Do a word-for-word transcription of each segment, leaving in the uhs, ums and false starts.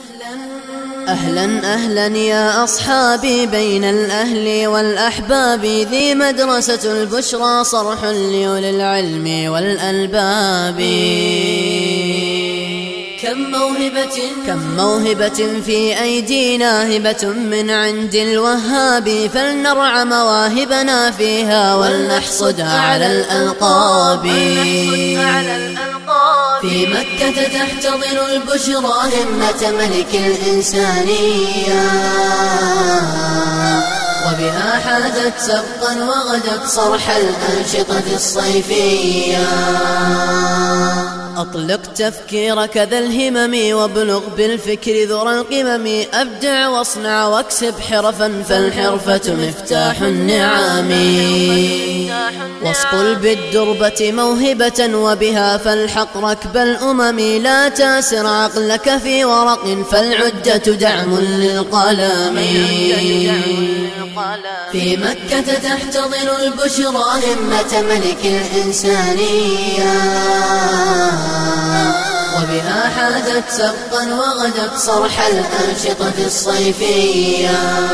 أهلا أهلا يا أصحابي بين الأهل والأحباب، ذي مدرسة البشرى صرح لأولي العلم والألباب. كم موهبة كم موهبة في أيدينا، هبة من عند الوهاب، فلنرعى مواهبنا فيها ولنحصد على الألقاب. في مكة تحتضن البشرى همة ملك الإنسانية، وبها حازت سبقا وغدت صرح الأنشطة الصيفية. أطلق تفكيرك ذا الهمم وابلغ بالفكر ذرى القمم، أبدع واصنع واكسب حرفا فالحرفة مفتاح النعم. واصقل بالدربة موهبة وبها فالحق ركب الأمم، لا تاسر عقلك في ورق فالعدة دعم للقلم. في مكة تحتضن البشرى همة ملك الإنسانية، وبها حازت سبقا وغدت صرح الأنشطة الصيفية.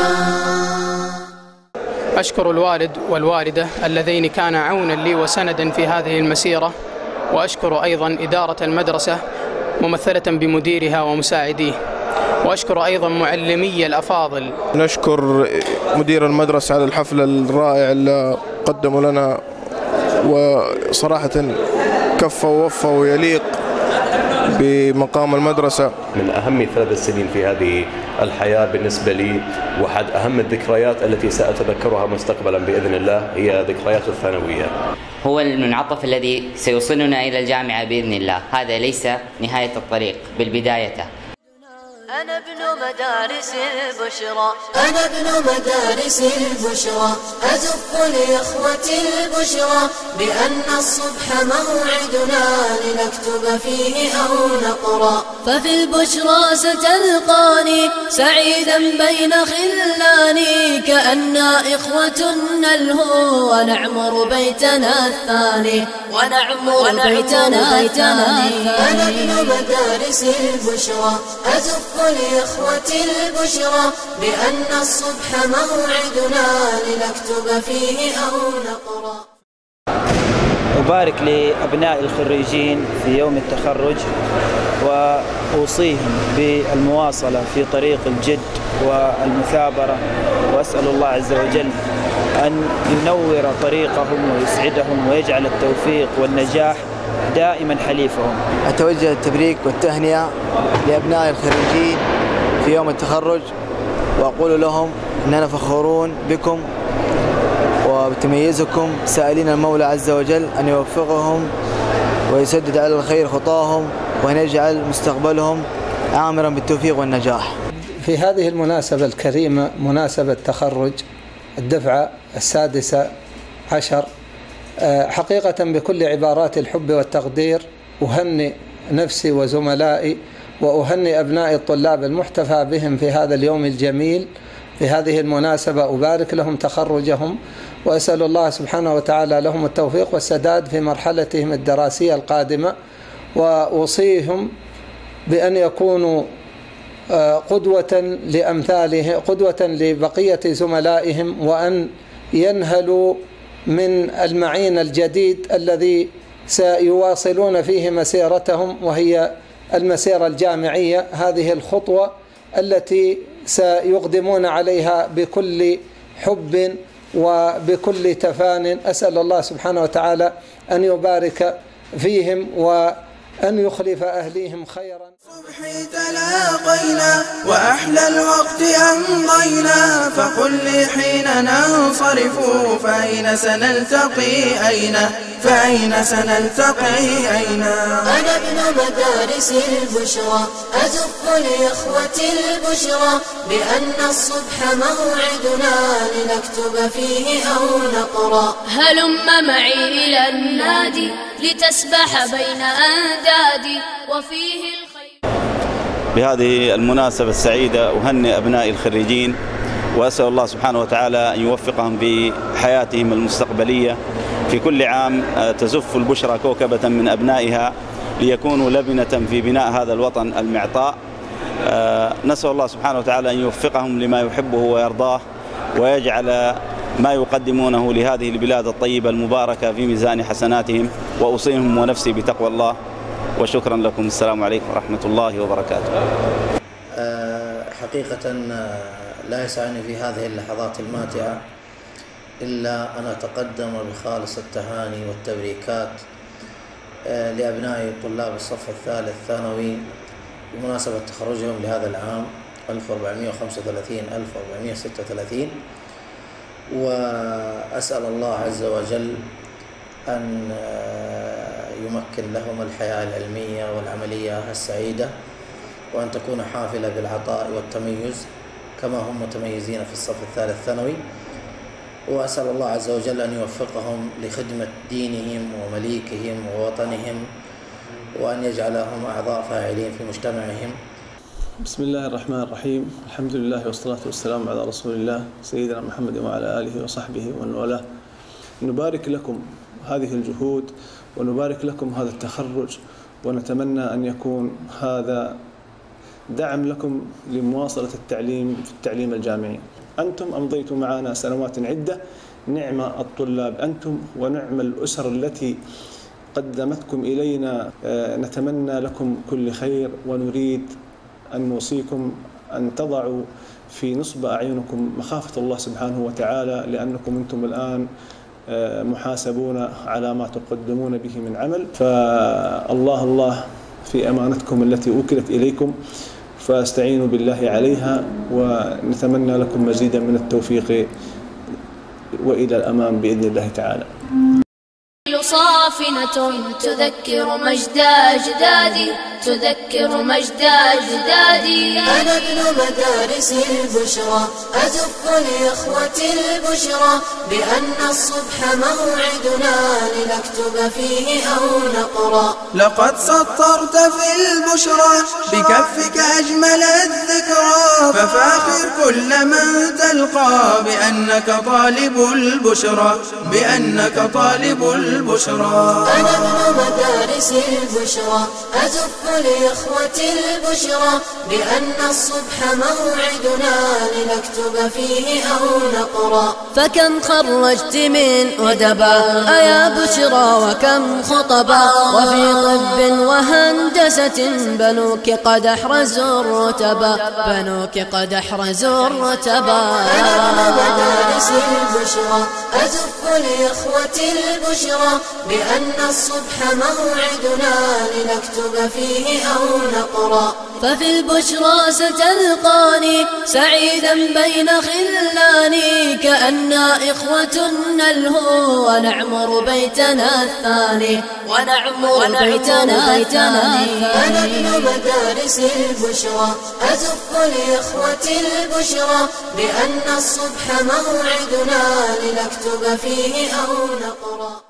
أشكر الوالد والوالدة اللذين كانا عونا لي وسندا في هذه المسيرة، وأشكر أيضا إدارة المدرسة ممثلة بمديرها ومساعديه، وأشكر أيضا معلمي الأفاضل. نشكر مدير المدرسة على الحفل الرائع اللي قدموا لنا، وصراحة كفى ووفى ويليق بمقام المدرسة. من أهم ثلاث السنين في هذه الحياة بالنسبة لي، وأحد أهم الذكريات التي سأتذكرها مستقبلا بإذن الله هي ذكريات الثانوية. هو المنعطف الذي سيوصلنا إلى الجامعة بإذن الله، هذا ليس نهاية الطريق بل بدايته. أنا ابن مدارس البشرى، أنا ابن مدارس البشرى، أزف لإخوة البشرى بأن الصبح موعدنا لنكتب فيه أو نقرأ. ففي البشرى ستلقاني سعيدا بين خلاني، كأننا إخوة نلهو ونعمر بيتنا الثاني، ونعمر بيتنا الثاني. أنا ابن مدارس البشرى، أزف لإخوة البشرى بأن الصبح موعدنا لنكتب فيه أو نقرأ. أبارك لأبناء الخريجين في يوم التخرج، وأوصيهم بالمواصلة في طريق الجد والمثابرة، وأسأل الله عز وجل أن ينور طريقهم ويسعدهم ويجعل التوفيق والنجاح دائما حليفهم. أتوجه التبريك والتهنئة لأبناء الخريجين في يوم التخرج، وأقول لهم أننا فخورون بكم وبتميزكم، سائلين المولى عز وجل أن يوفقهم ويسدد على الخير خطاهم، وأن يجعل مستقبلهم عامرا بالتوفيق والنجاح. في هذه المناسبة الكريمة، مناسبة تخرج الدفعة السادسة عشر، حقيقة بكل عبارات الحب والتقدير أهنئ نفسي وزملائي وأهنئ أبناء الطلاب المحتفى بهم في هذا اليوم الجميل. في هذه المناسبة أبارك لهم تخرجهم، وأسأل الله سبحانه وتعالى لهم التوفيق والسداد في مرحلتهم الدراسية القادمة، وأوصيهم بأن يكونوا قدوة لأمثاله، قدوة لبقية زملائهم، وأن ينهلوا من المعين الجديد الذي سيواصلون فيه مسيرتهم، وهي المسيرة الجامعية. هذه الخطوة التي سيقدمون عليها بكل حب وبكل تفان. أسأل الله سبحانه وتعالى أن يبارك فيهم وأن يخلف أهليهم خيرا. صبحي تلاقينا وأحلى الوقت أمضينا، فقل لي حين ننصرف فأين سنلتقي أين فأين سنلتقي أين. أنا ابن مدارس البشرى، أزف لإخوة البشرى بأن الصبح موعدنا لنكتب فيه أو نقرأ. هلم معي إلى النادي لتسبح بين أندادي وفيه الخير. بهذه المناسبة السعيدة أهنئ أبناء الخريجين، وأسأل الله سبحانه وتعالى أن يوفقهم في حياتهم المستقبلية. في كل عام تزف البشرى كوكبة من أبنائها ليكونوا لبنة في بناء هذا الوطن المعطاء. نسأل الله سبحانه وتعالى أن يوفقهم لما يحبه ويرضاه، ويجعل ما يقدمونه لهذه البلاد الطيبة المباركة في ميزان حسناتهم، وأوصيهم ونفسي بتقوى الله. وشكرا لكم. السلام عليكم ورحمة الله وبركاته. حقيقة لا يسعني في هذه اللحظات الماتعة إلا أن أتقدم بخالص التهاني والتبريكات لأبناء طلاب الصف الثالث ثانوي بمناسبة تخرجهم لهذا العام ألف وأربعمائة وخمسة وثلاثين ألف وأربعمائة وستة وثلاثين، وأسأل الله عز وجل أن يمكن لهم الحياة العلمية والعملية السعيدة، وأن تكون حافلة بالعطاء والتميز كما هم متميزين في الصف الثالث ثانوي. وأسأل الله عز وجل أن يوفقهم لخدمة دينهم ومليكهم ووطنهم، وأن يجعلهم أعضاء فاعلين في مجتمعهم. بسم الله الرحمن الرحيم. الحمد لله والصلاة والسلام على رسول الله سيدنا محمد وعلى آله وصحبه ومن والاه. نبارك لكم هذه الجهود ونبارك لكم هذا التخرج، ونتمنى أن يكون هذا دعم لكم لمواصلة التعليم في التعليم الجامعي. أنتم أمضيتم معنا سنوات عدة، نعم الطلاب أنتم ونعم الأسر التي قدمتكم إلينا. نتمنى لكم كل خير، ونريد أن نوصيكم أن تضعوا في نصب أعينكم مخافة الله سبحانه وتعالى، لأنكم أنتم الآن محاسبون على ما تقدمون به من عمل. فالله الله في أمانتكم التي وكلت إليكم، فاستعينوا بالله عليها، ونتمنى لكم مزيدا من التوفيق وإلى الأمام بإذن الله تعالى. صافنة تذكر مجد أجدادي، تذكر مجد أجدادي. أنا ابن مدارس البشرى أزف لإخوتي البشرى بأن الصبح موعدنا لنكتب فيه أو نقرأ. لقد سطرت في البشرى بكفك أجمل الذكرى، ففاخر كل من تلقى بأنك طالب البشرى، بأنك طالب البشرى. أنا ابن مدارس البشرى أزف لإخوتي البشرى بأن الصبح موعدنا لنكتب فيه أو نقرأ. فكم خرجت من أدباء يا بشرى، وكم خطبا، وفي طب وهندسة بنوك قد أحرزوا الرتبا، بنوك قد أحرزوا الرتبا. أنا ابن مدارس البشرى أزف لإخوتي البشرى بأن الصبح موعدنا لنكتب فيه أو نقرأ. ففي البشرى ستلقاني سعيدا بين خلاني، كأننا إخوة نلهو ونعمر بيتنا الثاني، ونعمر بيتنا الثاني. أنا ابن مدارس البشرى أزف لإخوتي البشرى بأن الصبح موعدنا لنكتب فيه أو نقرأ.